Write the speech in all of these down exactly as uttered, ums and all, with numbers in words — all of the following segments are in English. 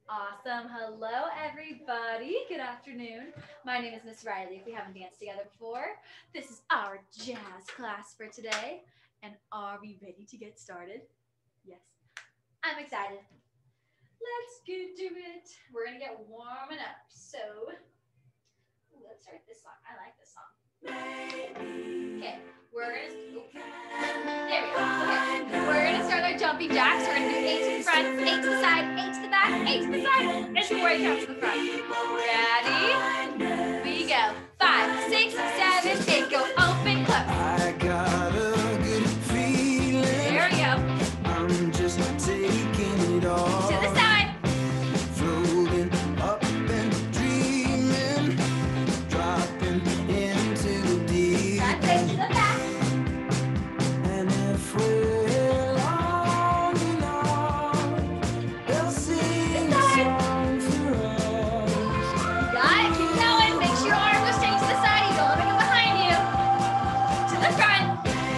Awesome. Hello, everybody. Good afternoon. My name is Miss Rileigh. If we haven't danced together before, this is our jazz class for today. And are we ready to get started? Yes. I'm excited. Let's get to it. We're going to get warming up. So, let's start this song. I like this song. Okay, we're going to, there we go. Okay, we're going to start our jumping jacks. We're going to do eight to the front, eight to the side, eight to the back, eight to the side, and four eight counts to the front. Ready? We go. Five, six, seven, eight. Go open, close. I got a good feeling. There we go. I'm just taking it all. To the side. Floating up and dreaming. Dropping into the deep. Front face to the back. And if we're long enough, they'll sing a song for us. Got it. Keep going. Make sure your arm goes straight to the side. You don't let it go behind you. To the front.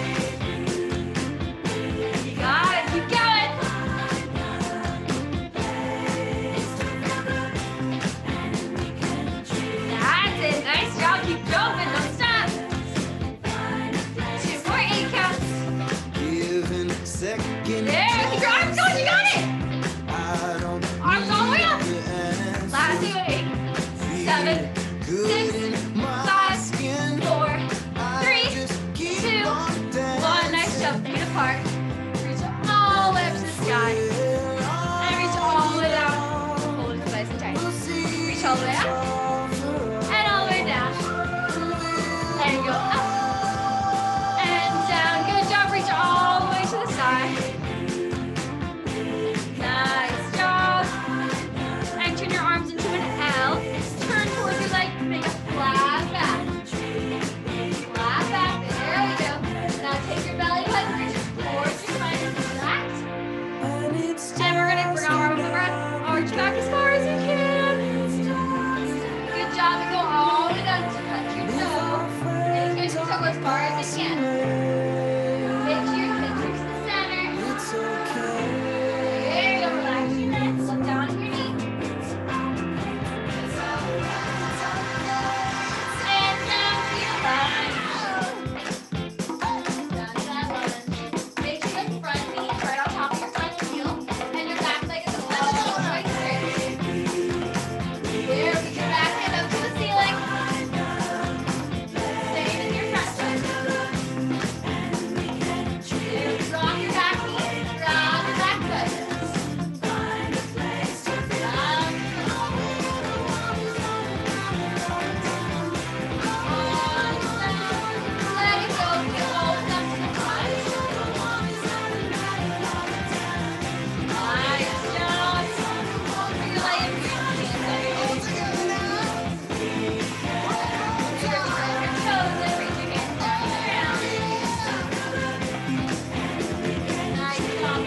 You got it. Keep going. That's it. Nice job. Keep jumping. Don't stop. Two more eight counts. Giving second There. Keep your arms going. You got it. I don't Arms all the way up. need the answer. Last two. Eight. Seven. Good Six, in my five, skin. Four. I Three, just keep two, on dancing. One. Nice jump. Feet apart. Reach all the way up to the sky. And reach all the way down. Hold it nice and tight. Reach all the way up. And all the way down. And go up. And down. Good job. Reach all the way to the side. Nice job. And turn your arms into an L. Turn towards your leg. Make a flat back. Flat back. There we go. Now take your belly button. Reach it towards your spine. Relax. And we're going to bring our arm up the front. Arch back as far as you can. Good job. And go all the way down to touch your toe. And get your toe as far as you can. Make sure your hips reach the center. It's okay. There you go. Relax your neck. Look down at your knee. And down to your line. Down to that line. Make sure the front knee is right on top of your front heel. And your back leg is all the way straight. There, get your back hand up to the ceiling. Staying in your front foot. There, rock your back knee. Rock your back foot. Let it go. Get all the way up to the front. Nice job. Bring your leg in for your hands under you. Here, curl your toes and reach your hands down to the ground. Nice job.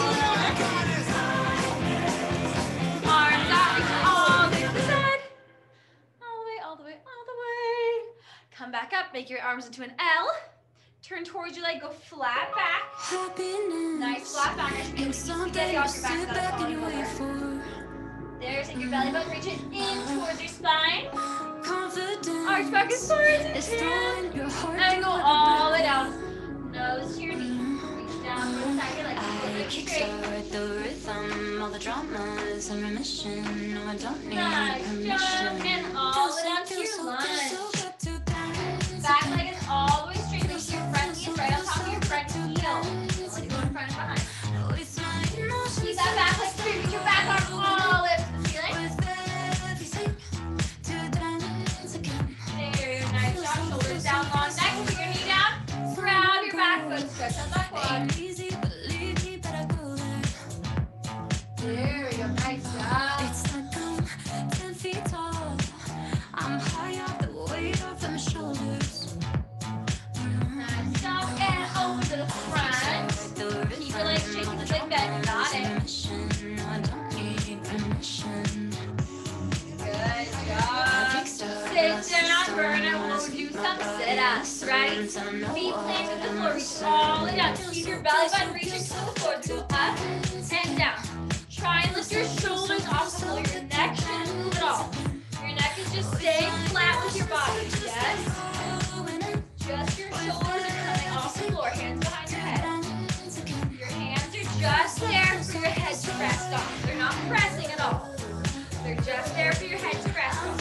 Arms out, reach all the way to the side. All the way, all the way, all the way. Come back up, make your arms into an L. Turn towards your leg, go flat back. Nice flat back. Ain't something Get you off your back, sit that's back all and you you wait want. for. There, take your belly button, reach it in towards your spine. Confidence Arch back as far as is you can. throwing your heart And go to all the the way down. Nose to your knee. Reach down for the side of your leg. Hold I it straight. kickstart the rhythm, all the dramas and remission. No, I don't need Nice permission. job. And all the way down to Feels your so lunge. good, so good to dance. Back leg is all the way straight. Make sure your front knee is right on top of your front heel. Let it go in front and behind. With my emotions, Keep that back leg straight. Reach your back arm all the way up to the ceiling. with everything to dance again. There, nice job. Shoulders down, long neck. Put your knee down. Grab your back foot. Stretch out that quad. Ain't easy, believe me, but I go there. There we go. Nice job. It's like I'm ten feet tall. I'm high up, the weight off my shoulders. Nice job. And over to the front. Keep your legs straight. Keep the leg bent. You got it. No, I don't need permission. Good job. Sit down. We're gonna do some sit-ups, right? Feet planted to the floor. Reach all the way down. Keep your belly button reaching to the floor. Go up and down. Try and lift your shoulders off the floor. neck shouldn't move at all. Your neck is just staying flat with your body. Yes? Just your shoulders are coming off the floor. Hands behind your head. Your hands are just there for your head to rest on. They're not pressing at all. They're just there for your head to rest on.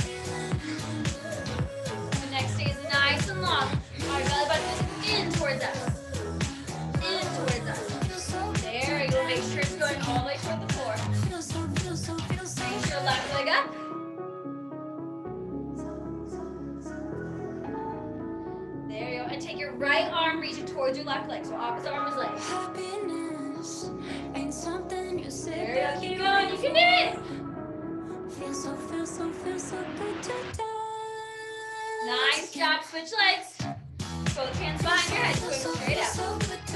The neck stays nice and long. Our belly button is in towards us. In towards us. There you go. Make sure it's going all the way toward the floor. Reach your left leg up. There you go. And take your right arm, reach it towards your left leg. So opposite arm is leg. Happiness ain't something you say. There you go. Keep going. You can do it. Feel so, feel so, feel so good today. Nice job. Switch legs. Both hands behind your head. Going straight up.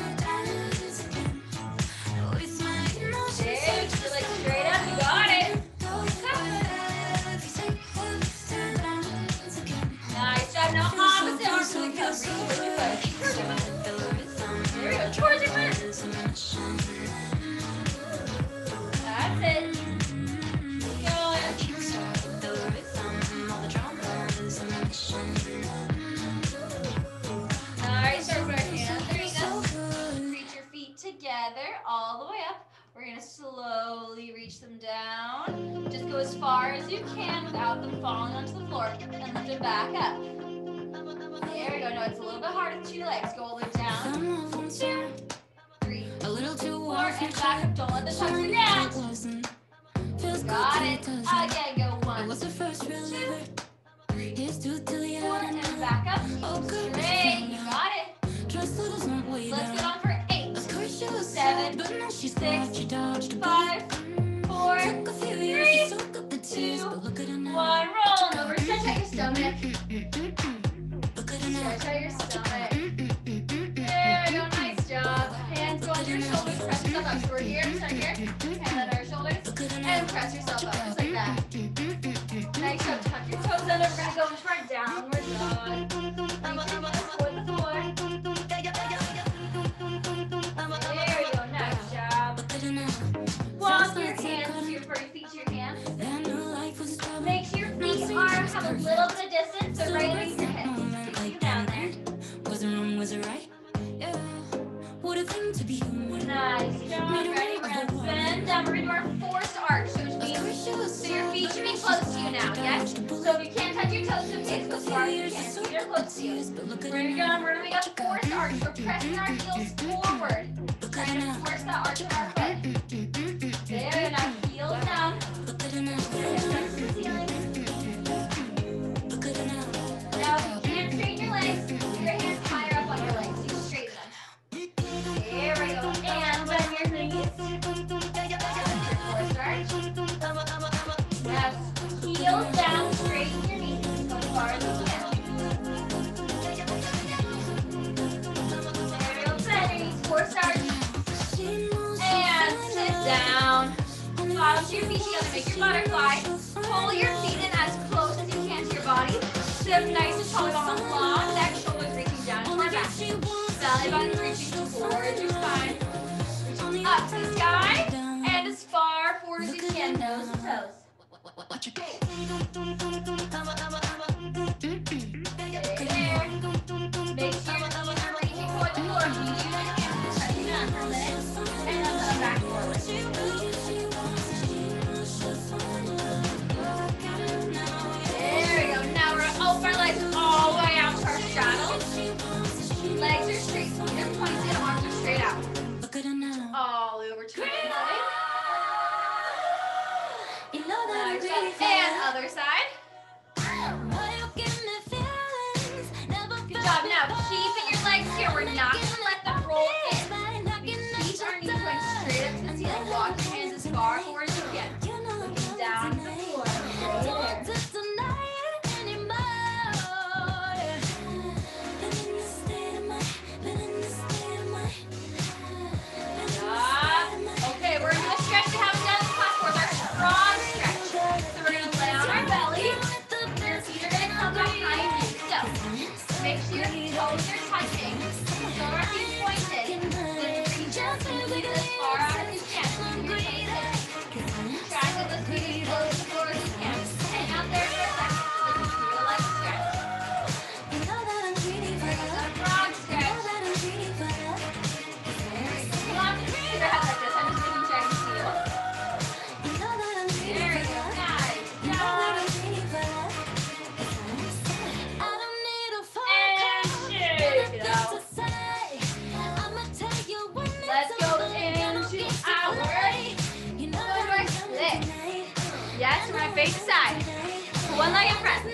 There. Keep your legs straight up. You got it. Nice job. Now opposite arm to the come. Reach towards your foot. There we go. Towards your foot. That's it. Keep going. Nice. Start with our hands. There you go. Reach your feet together all the way up. We're going to slowly reach them down. Just go as far as you can without them falling onto the floor. And lift them back up. There we go. No, it's a little bit harder with two legs. Go all the way down. Two, three, four, and back up. Don't let the toes go down. Got it. Again, go one, two, three, four, and back up. Straight. You got it. Let's get on for eight, seven, six, five, four, three, two, one. Roll over. Stretch out your stomach. Stretch out your stomach. There we go. Nice job. Hands go under your shoulders. Press yourself up. So we're here, center here. Hand under our shoulders. And press yourself up. Just like that. Nice job. Tuck your toes under. We're going to go into our downward dog. Reach your knees toward the floor. There we go. Nice job. Walk your hands to your your feet to your hands. Make sure your feet are have a little bit of distance. So right underneath your hips. Keep you down there. Was it wrong? Was it right? Yeah. What a thing to be human. Nice job. Ready? We're gonna bend down. We're gonna do our forced arch, which means so your feet should be close to you now. Yes. So if you can't touch your toes, so please go as far as you can. Feet are close to you. We're gonna go. We're gonna make a forced arch. We're pressing our heels forward. Trying to force that arch with our foot. There. Now heels down. Now if you can't straighten your legs, keep your hands higher up on your legs. You can straighten them. There we go. And bend your knees. Forward arch. Now heels down, straighten your knees. Go as far as you can. There we go. Bend your knees. Forward arch. And sit down. Bottom to your feet together. Make your butterfly. Pull your feet in as close as you can to your body. Sit up nice and tall. On the long neck, shoulders reaching down to our back. Belly button reaching towards your spine. Reaching up to the sky. And as far forward as you can. Nose to toes. There. Make sure your knees are reaching towards the floor. You use your hands to touch down for a minute. And then come back forward. There we go. Now we're gonna open our legs all the way out to our straddle. Legs are straight, feet are pointed, arms are straight out. All over to the leg. And other side. Good job. Now keeping your legs here. We're not gonna let them roll in. Keep our knees going straight up to the ceiling. Walk your hands as far forward as you can. Looking down to the floor. Stay there. Okay, we're gonna stretch we haven't done in class before. Our strong stretch. So we're gonna lay on our belly. Your feet are gonna come behind you. So make sure your toes are touching. So our feet pointed. Then reach out and lead as far out as you can. Keep your knees in. Try to lift your knees close to the floor as Yes, we're gonna face the side. One leg in front.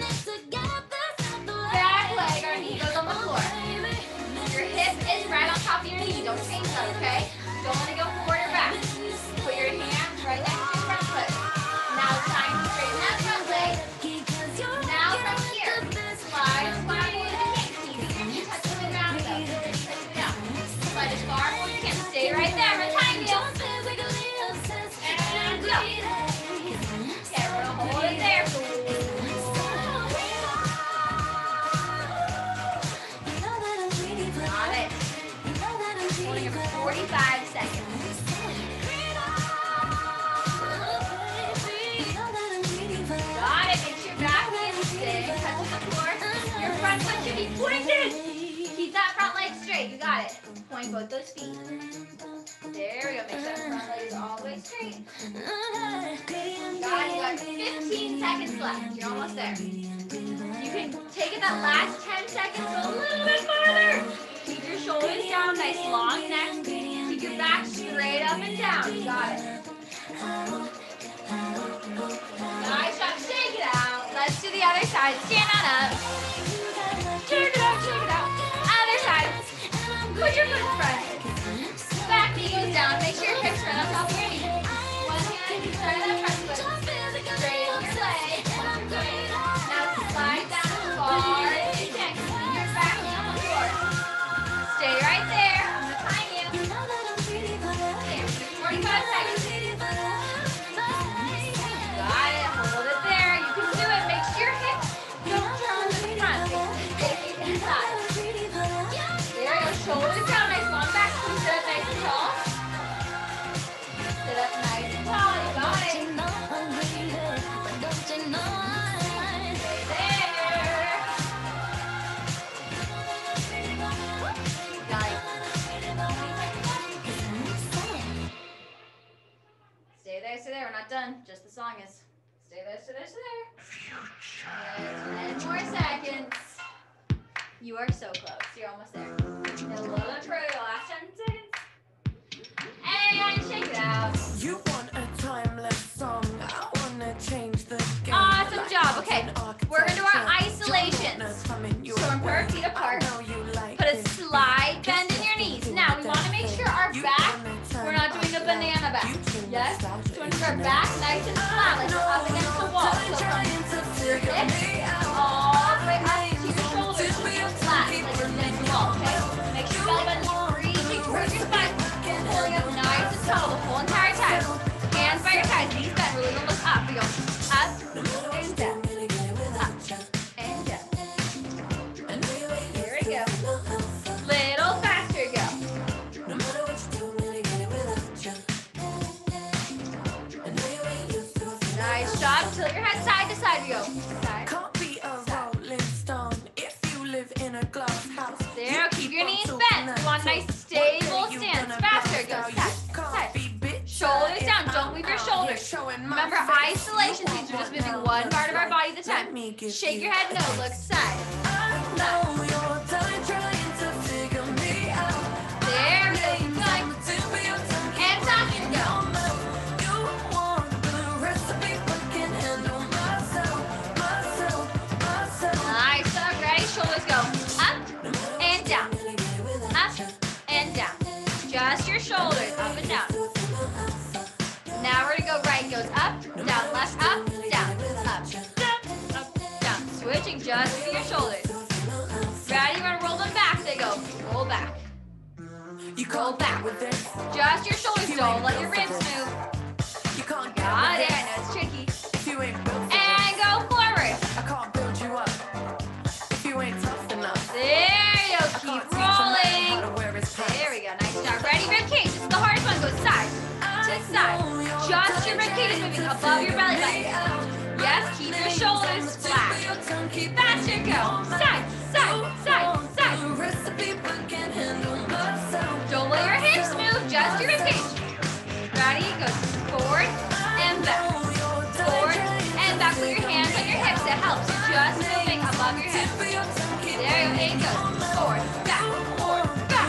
Back leg, our knee goes on the floor. Your hip is right on top of your knee. Don't change that, okay? Don't want to go forward or back. Put your hands right next to your front foot. Now it's time to straighten that front leg. Now from here, slide spine with the kicks. Keep your knee touching the ground though. Touch it down. Slide as far as you can. Stay right there. We're time you. And go. Okay, we're gonna hold it there. Got it. Holding it for forty-five seconds. Got it. Make sure your back knee stay touching the floor. Your front foot should be pointed. Keep that front leg straight. You got it. Point both those feet. There we go. Make sure that front leg is all the way straight. Got it. You got fifteen seconds left. You're almost there. You can take it that last ten seconds a little bit farther. Keep your shoulders down, nice long neck. Keep your back straight up and down. You got it. Nice job. Shake it out. Let's do the other side. Stand on up. Shake it out. Shake it out. Other side. Put your foot in front. Back knee goes down. Make sure your hips are on top of your knee. One hand each side of that front foot. Straighten your leg. Now slide down as far as you can. Keep your back knee on the floor. Stay right there. I'm going to time you. There. forty-five seconds. Got it. Hold it there. You can do it. Make sure your hips don't turn to the front. Stay inside. There you go. Shoulders down. Nice long back. Squeeze it up nice and tall. Sit up nice and tall. You got it. Stay there. Got it. Stay there, stay there. We're not done. Just the song is. Stay there, stay there, stay there. Yes, ten more seconds. You are so close. You're almost there. A little bit further. Last ten seconds. And shake it out. You want a timeless song. I wanna change the game. Awesome job. Okay, we're gonna do our isolations. So we're per feet apart. Put a slide bend in your knees. Now we want to make sure our back, we're not doing the banana back. Yes? So we want to keep our back nice and flat, like we're up against the wall. So from your hips all the way up to your shoulders, flat, like we're against the wall. Okay? Make sure your belly button is reaching towards your spine, pulling up nice and tall the whole entire time. Hands by your sides, knees bent. We're gonna look up. We go up and down, up and down. Here we go. Little faster, go. Nice job. Tilt your head side to side. We go. Side. Can't be a rolling stone if you live in a glass house. There. Keep your knees bent. You want a nice stable stance. Faster. Go side. Side. Shoulders down. Don't move your shoulders. Remember, isolation means we're just moving one part of our body at a time. Shake your head. No. Look side. Know you're done trying to figure me out. There we go. Keep going. Hands off and go. You want the recipe, but can't handle myself, myself, myself. Nice. Up. Ready? Shoulders go up and down. Up and down. Just your shoulders. Up and down. Now we're gonna go right. Goes up, down, left, up, down, up, down, up, down. Switching just with your shoulders. Ready? We're gonna roll them back. They go. Roll back. You Roll can't back. with this. Just your shoulders. Don't let your ribs move. You can't get Got with it. I this. know it's tricky. If you ain't built for And go forward. this, I can't build you up. If you ain't tough enough, There you go. I Keep can't teach a man how rolling. to wear his pants. There we go. Nice job. Ready? Rib cage. This is the hardest one. Go side to side. Just your rib cage is moving above your belly button. Yes. Keep your shoulders flat. Faster. Go. Side, side, side, side. Don't let your hips move. Just your rib cage. Ready? Go forward and back. Forward and back with your hands on your hips. It helps. You're just moving above your hips. There you go. And go. Forward, back, forward, back.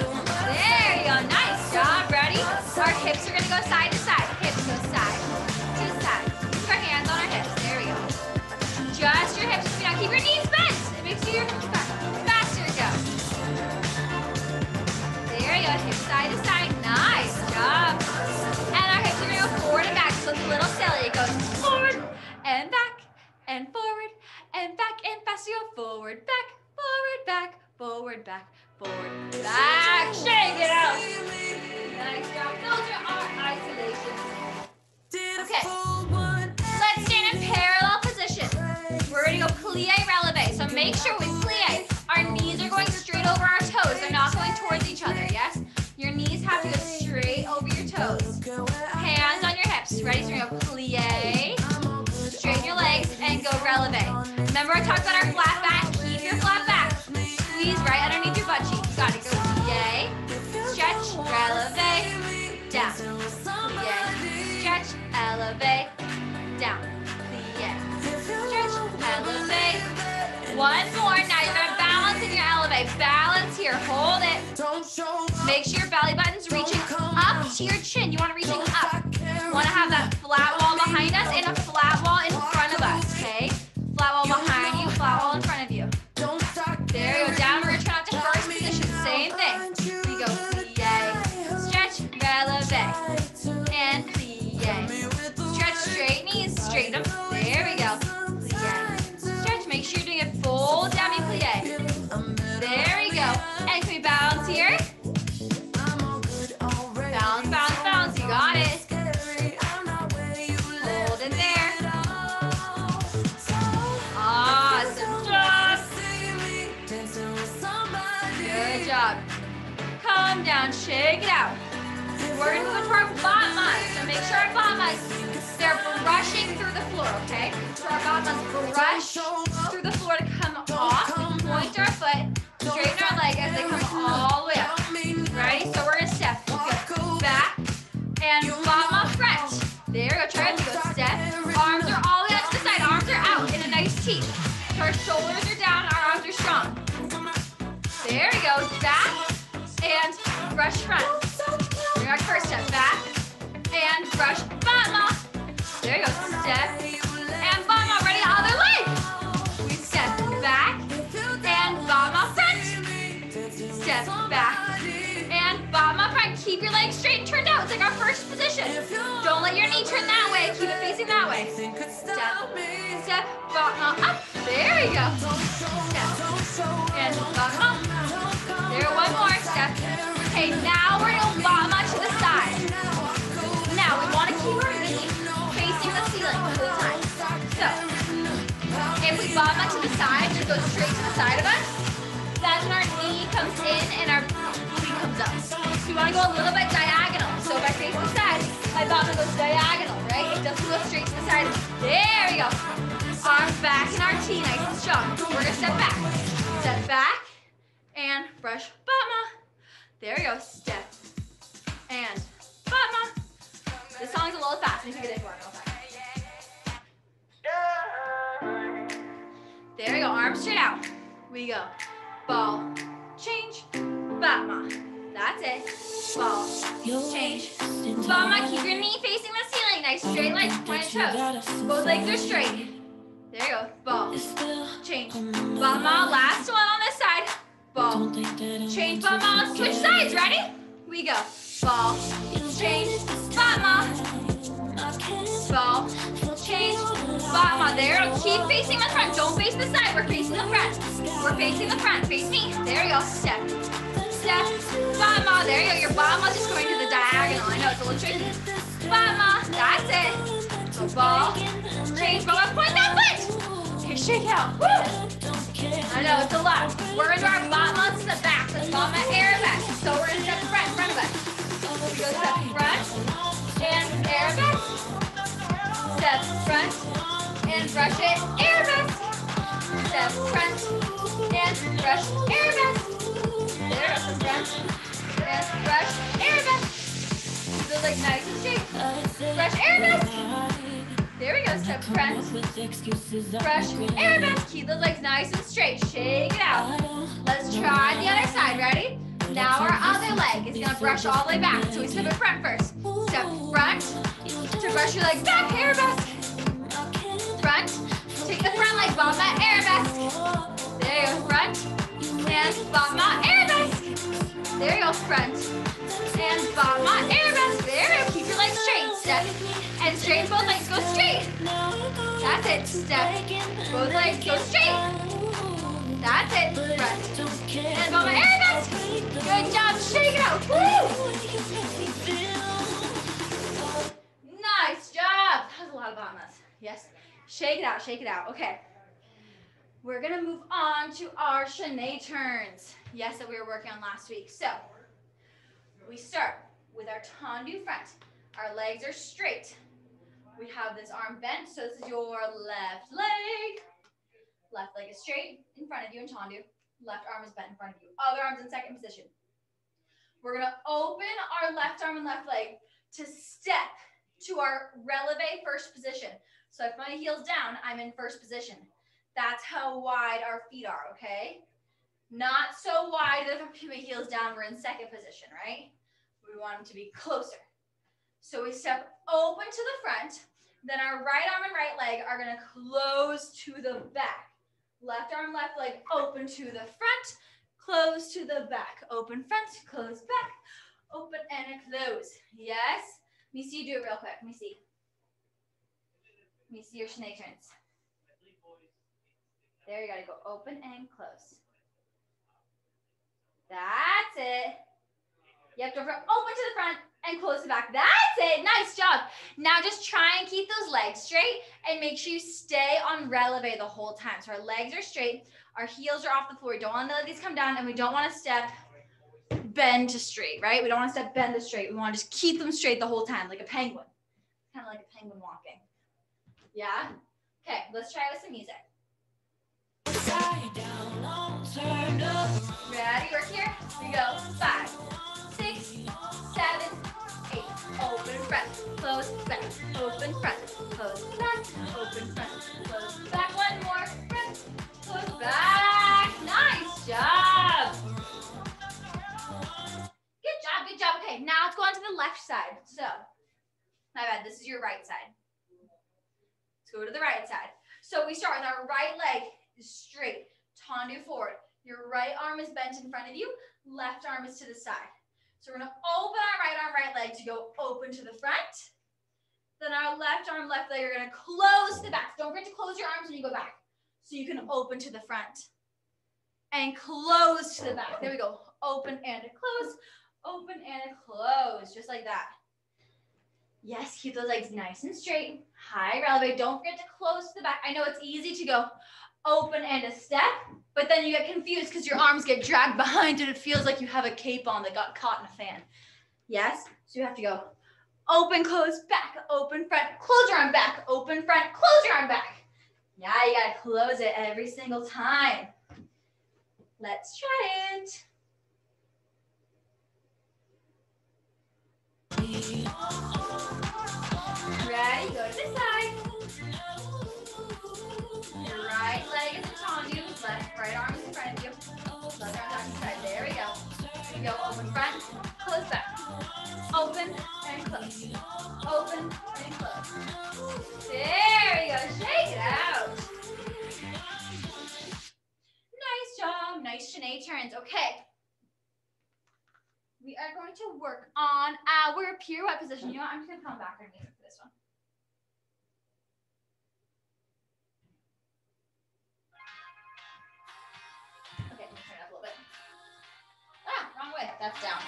There you go. Nice job. Ready? Our hips are going to go side to side. Hips go side forward, back, forward, back. Shake it out. Nice job. Those are our isolations. Okay. Let's stand in parallel position. We're gonna go plie, releve. So make sure we plie. Our knees are going straight over our toes. They're not going towards each other, yes? Your knees have to go straight over your toes. Hands on your hips. Ready? So we're gonna go plie. Straighten your legs and go releve. Remember I talked about our flat back? Keep your flat back. Squeeze right underneath your butt cheek. You got it. Go plie. Stretch, releve, down. Plie. Stretch, elevate, down. Plie. Stretch, elevate. One more. Now you're gonna balance in your elevate. Balance here. Hold it. Make sure your belly button's reaching up to your chin. You want to reaching up. You want to have that flat wall behind us and a flat wall in front of us. Okay. Flat wall behind you. Flat wall in front of you. There you go. Down. We're gonna turn out to first position. Same thing. We go plie. Stretch, releve, and plie. Stretch straight knees. Straighten them. There we go. Plie. Stretch. Make sure you're doing a full demi plie. There we go. And can we balance here? Balance, balance, balance. You got it. Hold it there. Awesome job. Good job. Calm down. Shake it out. We're going to move into our bamas. So make sure our bamas, they're brushing through the floor, okay? So our bamas brush through the floor to come off. We point our foot, straighten our leg as they come all the way up. Ready? So we're going to step. Go back and bama front. There we go. Try it. Go step. Arms are all the way out to the side. Arms are out in a nice T. So our shoulders are down. Our arms are strong. There we go. Back and brush front. Bring our first step back and brush bama. There you go. Step and bama. Ready? Other leg. We step back and bama front. Step back and bama front. Keep your legs straight and turned out. It's like our first position. Don't let your knee turn that way. Keep it facing that way. Step, step, bama up. There we go. Step and bama. There, one more step. Okay, now we're going to bama to the side. Now we want to keep our knee facing the ceiling the whole time. So, if we bama to the side, just go straight to the side of us, that's when our knee comes in and our booty comes up. So we want to go a little bit diagonal. So if I face the side, my bama goes diagonal, right? It doesn't go straight to the side. There we go. Arms back in our T, nice and strong. We're going to step back. Step back and brush bama. There we go. Step and bama. This song's a little fast. Let me take it in for it. There we go. Arms straight out. We go. Ball, change, bama. That's it. Ball, change, bama. Keep your knee facing the ceiling. Nice straight legs, pointed toes. Both legs are straight. There you go. Ball, change, bama. Last one on this side. Ball, change, bama. Switch sides. Ready? We go. Ball, change, bama. Ball, change, bama. There. Keep facing the front. Don't face the side. We're facing the front. We're facing the front. Face me. There you go. Step, step, bama. There you go. Your bama's just going to the diagonal. I know it's a little tricky. Bama. That's it. So ball, change, bama. Point that foot. Okay, shake out. Woo. I know it's a lot. We're into our bama to the back. That's bama arabesque. So we're going to step front in front of us. We go step front and arabesque. Step front and brush it arabesque. Step front and brush arabesque. There, up the front and brush arabesque. Keep those legs nice and straight. Brush arabesque. There we go. Step front. Brush arabesque. Keep those legs nice and straight. Shake it out. Let's try the other side. Ready? Now our other leg is going to brush all the way back. So we step in front first. Step front to brush your legs back. Arabesque. Front. Take the front leg. Bama arabesque. There you go. Front. And bama arabesque. There you go. Front. And bama arabesque. There you go. Keep your legs straight. Step. And straighten both legs. Go straight. That's it. Step. Both legs go straight. That's it. Front. And above my air vest. Good job. Shake it out. Woo! Nice job. That was a lot of bombas. Yes. Shake it out. Shake it out. Okay. We're going to move on to our chaîné turns. Yes, that we were working on last week. So we start with our tendu front. Our legs are straight. We have this arm bent, so this is your left leg. Left leg is straight in front of you in tendu. Left arm is bent in front of you. Other arm's in second position. We're gonna open our left arm and left leg to step to our Rileigh first position. So if my heel's down, I'm in first position. That's how wide our feet are, okay? Not so wide that if my heel's down, we're in second position, right? We want them to be closer. So we step open to the front, then our right arm and right leg are gonna close to the back. Left arm, left leg, open to the front, close to the back. Open front, close back, open and close. Yes? Let me see you do it real quick. Let me see. Let me see your chaîné turns. There, you gotta go open and close. That's it. You have to open to the front and close the back. That's it. Nice job. Now just try and keep those legs straight and make sure you stay on Rileigh the whole time. So our legs are straight, our heels are off the floor. We don't want to let these come down, and we don't want to step bend to straight, right? We don't want to step bend to straight. We want to just keep them straight the whole time, like a penguin. Kind of like a penguin walking. Yeah? Okay, let's try with some music. Ready? Work here. Here we go. Five, six, seven, eight. Open front, close back. Open front, close back. Open front, close back. One more. Front, close back. Nice job. Good job. Good job. Okay, now let's go on to the left side. So, my bad. This is your right side. Let's go to the right side. So we start with our right leg is straight. Tendu forward. Your right arm is bent in front of you. Left arm is to the side. So we're going to open our right arm, right leg to go open to the front. Then our left arm, left leg are going to close the back. Don't forget to close your arms when you go back. So you can open to the front and close to the back. There we go. Open and close. Open and close. Just like that. Yes, keep those legs nice and straight. High Rileigh. Don't forget to close to the back. I know it's easy to go open and a step, but then you get confused because your arms get dragged behind and it feels like you have a cape on that got caught in a fan. Yes? So you have to go open, close, back, open, front, close your arm back, open, front, close your arm back. Yeah, you gotta close it every single time. Let's try it. Ready? Go to this side. Your right leg is in tendu. Left, right arm is in front of you. Left arm back to the side. There we go. Here we go. Open front, close back. Open and close. Open and close. There we go. Shake it out. Nice job. Nice chaîné turns. Okay. We are going to work on our pirouette position. You know what? I'm just going to come back and music for this one. Okay, let me turn it up a little bit. Ah, wrong way. That's down.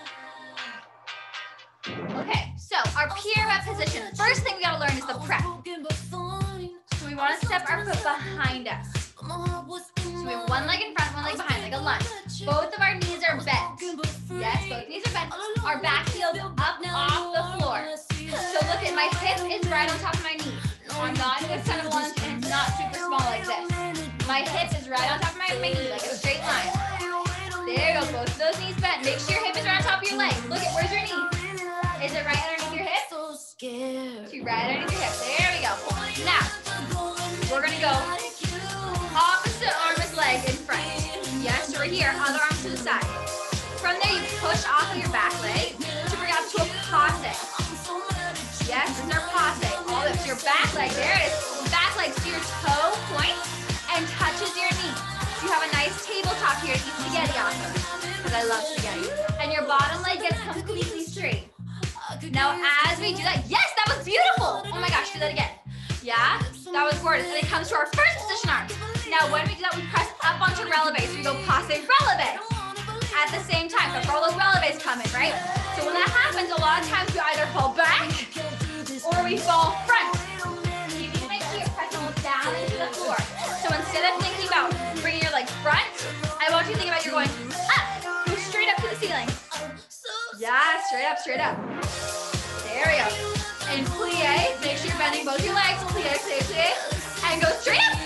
Okay, so our pirouette position. First thing we got to learn is the prep. So we want to step our foot behind us. So we have one leg in front, one leg behind, like a lunge. Both of our knees are bent. Yes, both knees are bent. Our back heel's up off the floor. So look at my hip is right on top of my knee. I'm not in this kind of lunge and it's not super small like this. My hip is right on top of my, my knee, like a straight line. There you go, both of those knees bent. Make sure your hip is right on top of your leg. Look at, where's your knee? Is it right underneath your hip? To right underneath your hip. There we go. Now, we're gonna go opposite arm is leg in front. Yes, so we're here, other arm to the side. From there, you push off of your back leg to bring it up to a passe. Yes, this is our passe. All the way up to your back leg. There it is. Back leg, so your toe points and touches your knee. So you have a nice tabletop here to eat spaghetti off of, because I love spaghetti. And your bottom leg gets completely straight. Now, as we do that, yes, that was beautiful. Oh my gosh, do that again. Yeah, that was gorgeous. And it comes to our first position arm. Now, when we do that, we press up onto releve. So we go passe releve at the same time. So for all those releves coming, right? So when that happens, a lot of times we either fall back or we fall front. You need to make sure you're pressing down into the floor. So instead of thinking about bringing your legs front, I want you to think about you're going up. Go straight up to the ceiling. Yeah, straight up, straight up. There we go. And plie, make sure you're bending both your legs. Plie, plie, plie. And go straight up.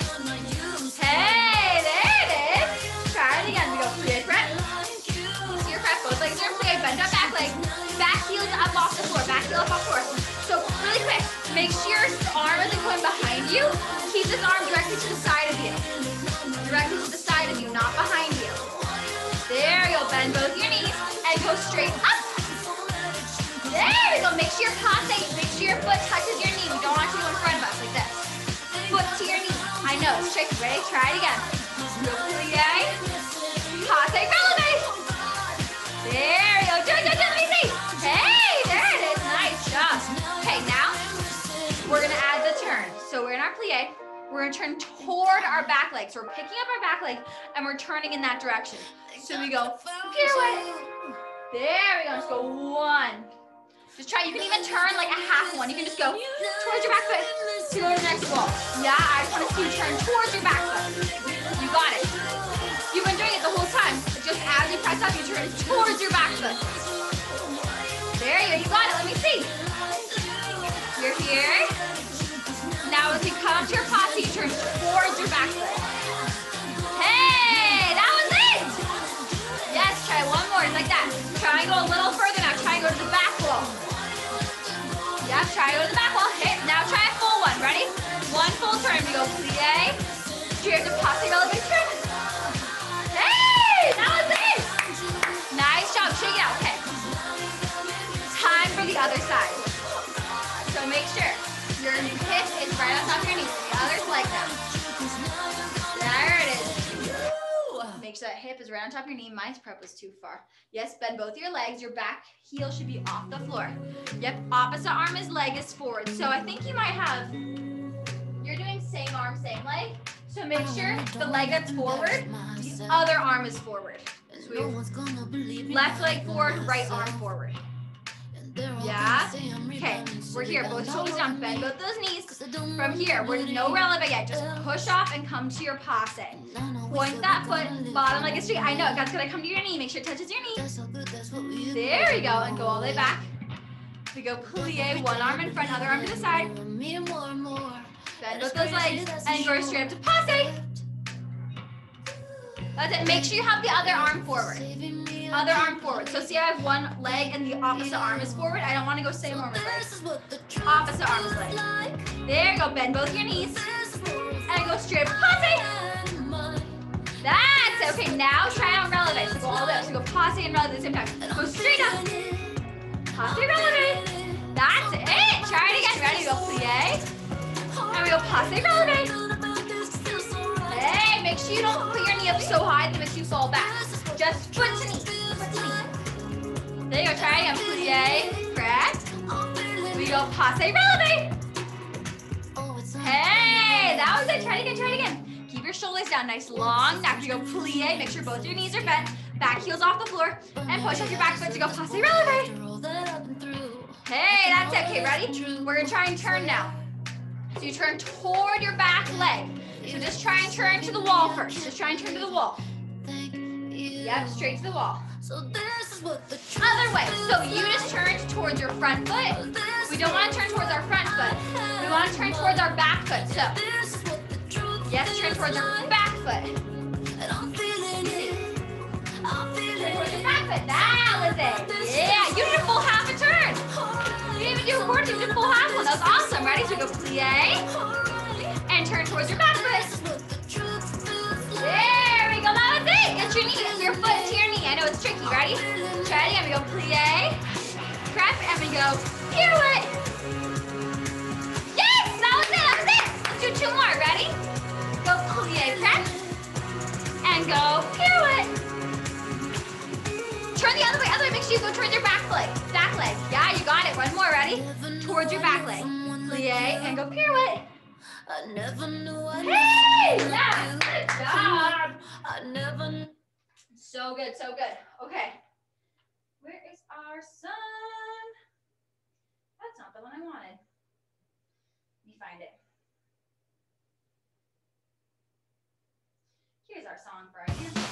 Hey, there it is. Try it again. We go plie front. So your press, both legs are plie. Bend up back leg. Back heels up off the floor. Back heel up off the floor. So really quick, make sure your arm isn't going behind you. Keep this arm directly to the side of you. Directly to the side of you, not behind you. There you go. Bend both your knees and go straight up. There we go. Make sure your passe, make sure your foot touches your knee. We don't want you to go in front of us like this. Foot to your knee. I know, it's tricky. Ready? Try it again. Go plie. Passe releve. There we go. Do it, do it, do it. Let me see. Hey, there it is. Nice job. Okay, now we're going to add the turn. So we're in our plie. We're going to turn toward our back leg. So we're picking up our back leg and we're turning in that direction. So we go pirouette. There we go. Let's go one. Just try. You can even turn like a half one. You can just go towards your back foot to go to the next wall. Yeah, I just want to see you turn towards your back foot. You got it. You've been doing it the whole time. Just as you press up, you turn towards your back foot. There you go. You got it. Let me see. You're here. Now as you come to your passe, you turn towards your back foot. Hey, that was it. Yes, try one more, just like that. Try and go a little further now. Try and go to the back wall. Yep, try and go to the back wall. Okay, now try a full one. Ready? One full turn. We go plie. Here's a passe releve turn. Hey, that was it. Nice job. Shake it out. Okay. Time for the other side. So make sure your hip is right on top of your knee. The other's like that. There it is. Make sure that hip is right on top of your knee. My prep was too far. Yes, bend both your legs. Your back heel should be off the floor. Yep, opposite arm is leg is forward. So I think you might have, you're doing same arm, same leg. So make sure the leg that's forward, the other arm is forward. So we left leg forward, right arm forward. Yeah. Okay, we're here. Both shoulders down. Bend both those knees. From here, we're no releve yet. Just push off and come to your passe. Point that foot. Bottom leg is straight. I know. That's gonna come to your knee. Make sure it touches your knee. There we go. And go all the way back. We go plie. One arm in front, other arm to the side. Bend both those legs and go straight up to passe. That's it. Make sure you have the other arm forward. Other arm forward. So see, I have one leg and the opposite arm is forward. I don't want to go same arm as leg. Opposite arm is leg. There you go. Bend both your knees and go straight up passe. That's it. Okay, now try on releve. So go all the way up. So go passe and releve at the same time. Go straight up. Passe releve. That's it. Try it again. Ready? Go plie. And we go passe releve. Hey, make sure you don't put your knee up so high that it makes you fall back. Just foot to knee. Foot to knee. There you go. Try again. Plie. Correct. We go passe releve. Hey, that was it. Try it again. Try it again. Keep your shoulders down. Nice long neck. You go plie. Make sure both your knees are bent. Back heels off the floor. And push up your back foot to go passe releve. Hey, that's it. Okay, ready? We're going to try and turn now. So you turn toward your back leg. So just try and turn to the wall first. Just try and turn to the wall. Yep, straight to the wall. Other way. So you just turn towards your front foot. We don't want to turn towards our front foot. We want to turn towards our back foot. So, yes, turn towards our back foot. Turn towards your back foot. That was it. Yeah, you did a full half a turn. You didn't even do a quarter, you did a full half one. That was awesome. Ready? So go plie and turn towards your back foot. There we go. That was it. Get your knee, your foot to your knee. I know it's tricky. Ready? Try it again. We go plie, prep, and we go pirouette. Yes, that was it. That was it. Let's do two more. Ready? Go plie, prep, and go pirouette. Turn the other way. Other way. Make sure you go towards your back leg. Back leg. Yeah, you got it. One more. Ready? Towards your back leg. Plie and go pirouette. I never knew I Hey! needed Yes! you. Good job! I never knew. So good, so good. Okay. Where is our song? That's not the one I wanted. Let me find it. Here's our song for our anthem.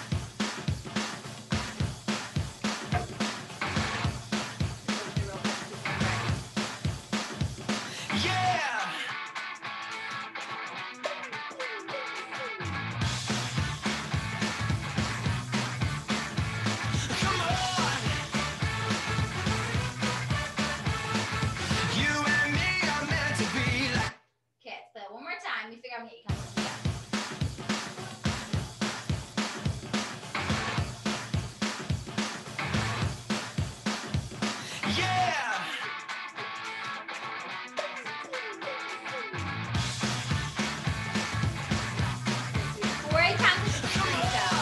Okay, let's play it one more time. We figure out how many counts we got. Four eight counts is freestyle.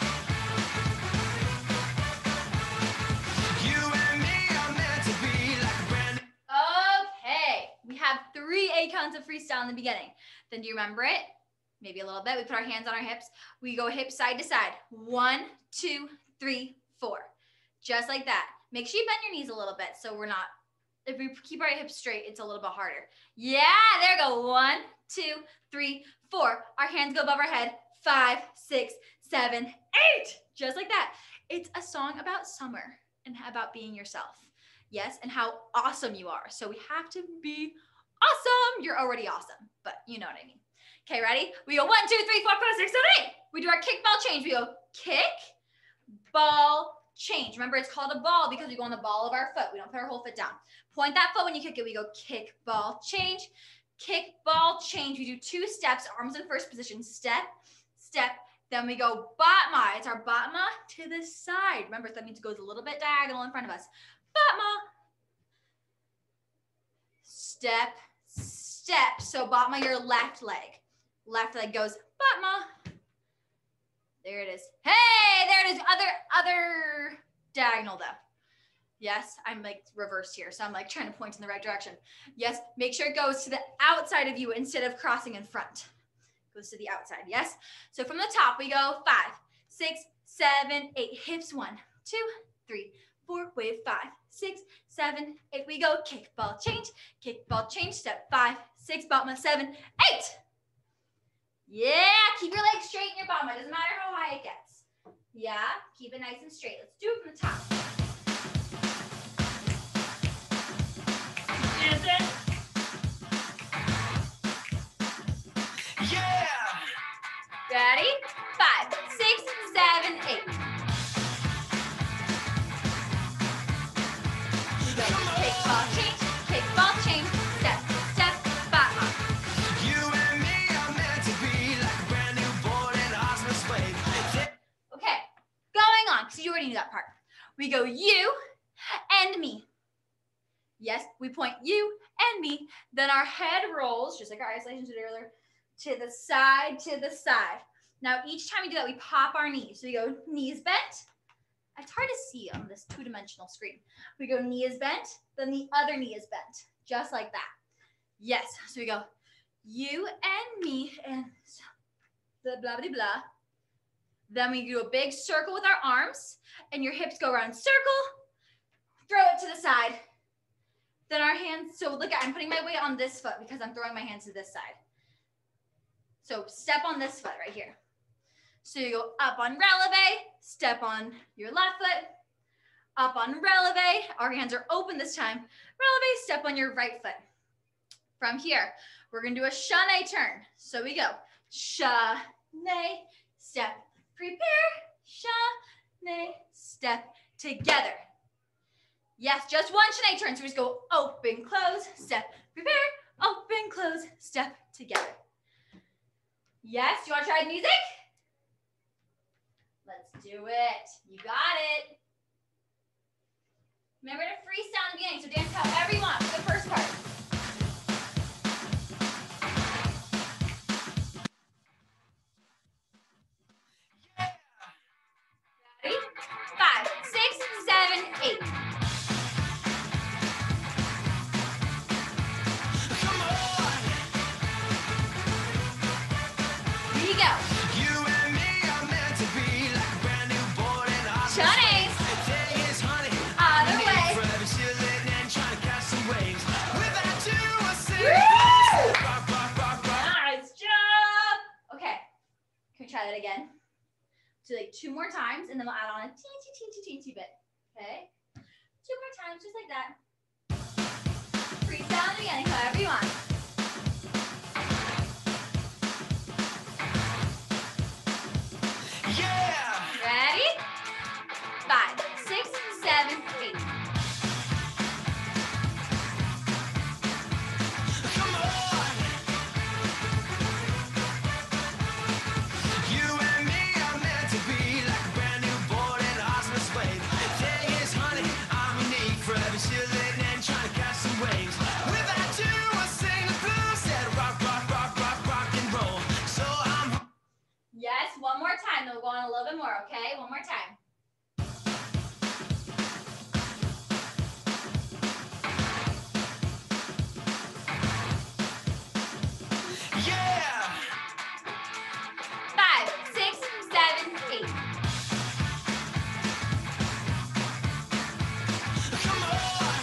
Okay, we have three eight counts of freestyle in the beginning. Then do you remember it? Maybe a little bit. We put our hands on our hips. We go hip side to side. One, two, three, four. Just like that. Make sure you bend your knees a little bit so we're not, if we keep our hips straight, it's a little bit harder. Yeah, there we go. One, two, three, four. Our hands go above our head. Five, six, seven, eight. Just like that. It's a song about summer and about being yourself. Yes, and how awesome you are. So we have to be awesome. You're already awesome, but you know what I mean. Okay, ready? We go one, two, three, four, five, six, seven, eight. We do our kick, ball, change. We go kick, ball, change. Remember, it's called a ball because we go on the ball of our foot. We don't put our whole foot down. Point that foot when you kick it. We go kick, ball, change, kick, ball, change. We do two steps, arms in first position. Step, step. Then we go batma. It's our batma to the side. Remember, that means it goes a little bit diagonal in front of us. Batma. Step, step. So batma your left leg. Left leg goes batma. There it is. Hey, there it is. Other, other diagonal though. Yes, I'm like reversed here. So I'm like trying to point in the right direction. Yes, make sure it goes to the outside of you instead of crossing in front. Goes to the outside, yes? So from the top, we go five, six, seven, eight. Hips, one, two, three, four. Wave, five, six, seven, eight. We go kick, ball, change, kick, ball, change. Step, five, six, batma, seven, eight. Yeah, keep your legs straight in your batma. Doesn't matter how high it gets. Yeah, keep it nice and straight. Let's do it from the top. Dance it. Ready? Five, six, seven, eight. We go kick, ball, change, kick, ball, change, step, step, batma. You and me are meant to be like a brand new board in a hospice wave. Okay, going on, because you already knew that part. We go you and me. Yes, we point you and me. Then our head rolls, just like our isolation did earlier, to the side, to the side. Now, each time we do that, we pop our knees. So we go knees bent. It's hard to see on this two-dimensional screen. We go knees bent, then the other knee is bent, just like that. Yes, so we go you and me, and blah, blah, blah, blah. Then we do a big circle with our arms, and your hips go around circle, throw it to the side. Then our hands, so look at, I'm putting my weight on this foot because I'm throwing my hands to this side. So step on this foot right here. So you go up on releve, step on your left foot, up on releve. Our hands are open this time. Releve, step on your right foot. From here, we're gonna do a shane turn. So we go shane, step, prepare, shane, step, together. Yes, just one shane turn. So we just go open, close, step, prepare, open, close, step, together. Yes, do you want to try the music? Let's do it. You got it. Remember to freestyle in the beginning, so dance however you want for the first part. Ready? Five, six, seven, eight. Come on. go. You and me are meant to be like a brand new boat in our Shawnees. Day is honey. Other way. Forever chilling and trying to catch some waves. Without you, I sing. Woo! Rock, rock, rock, rock. Nice job. Okay, can we try that again? Do like two more times, and then we'll add on a teensy, teensy, teensy bit. Okay, two more times, just like that. Freestyle in the beginning, however you want. Yeah. Ready? Five, six, seven, eight. Come on. You and me are meant to be like a brand new boat in osmos wave. Day is honey, I'm unique, forever chilling and trying to catch some waves. Without you, I sing the blues, said rock, rock, rock, rock, rock and roll. So I'm Yes, one more time. Then we'll go on a little bit more, okay? One more time. yeah. Five, six, seven, eight. Come on.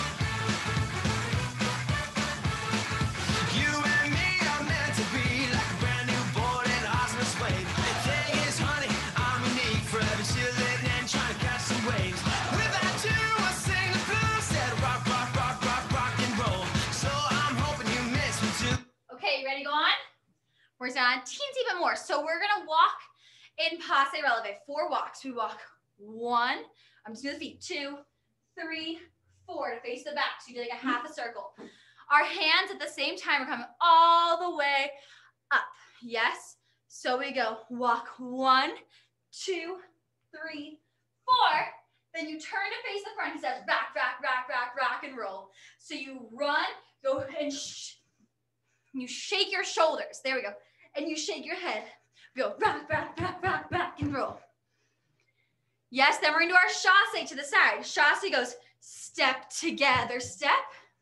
You and me are meant to be like a brand new boat in osmos wave. Day is honey, I'm unique, forever chilling and trying to catch some waves. Without you, I sing the blues, said rock, rock, rock, rock, rock and roll. So I'm hoping you miss me too. Okay, you ready to go on? We're just gonna teensy bit more. So we're gonna walk in passe releve. Four walks. We walk one, I'm just doing the feet, two, three, four to face the back. So you do like a half a circle. Our hands at the same time are coming all the way up. Yes? So we go walk one, two, three, four. Then you turn to face the front. He says rock, rock, rock, rock, rock, and roll. So you run, go and sh you shake your shoulders. There we go. And you shake your head. We go rock, rock, rock, rock, rock, and roll. Yes, then we're gonna do our chasse to the side. Chasse goes step together, step.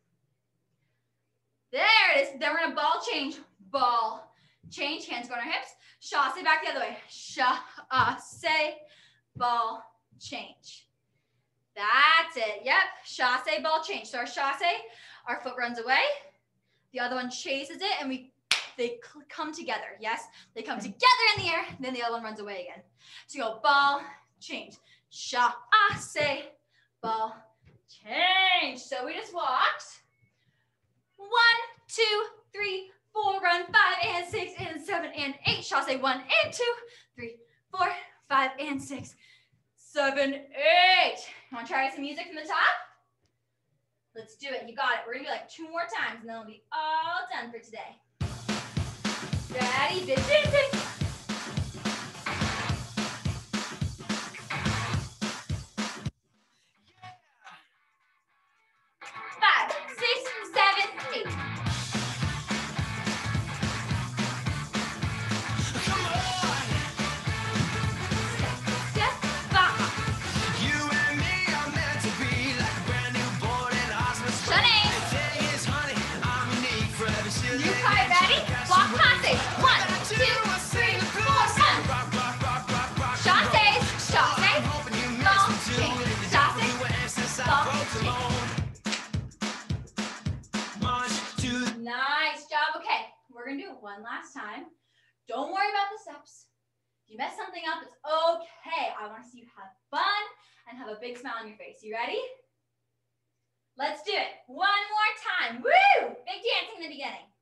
There it is. Then we're gonna ball change, ball change. Hands go on our hips. Chasse back the other way. Chasse, ball change. That's it. Yep. Chasse, ball change. So our chasse, our foot runs away. The other one chases it, and we they come together. Yes, they come together in the air. Then the other one runs away again. So you go ball change, chasse, ball change. So we just walked. One, two, three, four, run five and six and seven and eight. Chasse one and two, three, four, five and six, seven, eight. You want to try some music from the top? Let's do it. You got it. We're going to do like two more times, and then we'll be all done for today. Ready? Big dancing. Five, six, seven, eight. Come on. Step, step, back. You and me are meant to be like a brand new boat in osmos. Shunning. Day is honey, I'm unique, forever chilling. You got it. Ready? Walk passe. One, two, three, four, run. Rock, rock, rock, rock, rock. Chasse, chasse, I'm hoping you miss ball me too. change. The Chasse, devil you were since I ball broke the change. mold. March to Nice job. Okay, we're gonna do it one last time. Don't worry about the steps. If you mess something up, it's okay. I want to see you have fun and have a big smile on your face. You ready? Let's do it. One more time. Woo! Big dancing in the beginning.